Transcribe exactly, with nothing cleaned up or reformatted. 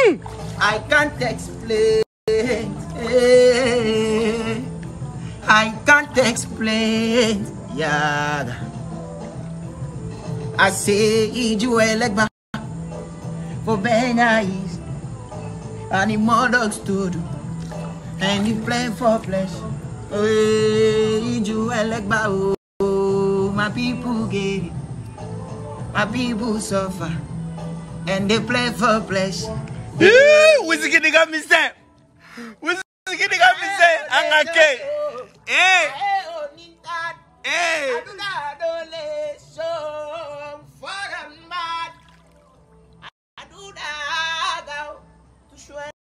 I can't explain. I can't explain. Yeah. I say you like back for being nice. And the dogs to do. And you play for pleasure. Hey, you like back. Oh, my people get it. My people suffer. And they play for pleasure. What's it gonna me say? What's it gonna me say? Angake. Hey. Hey.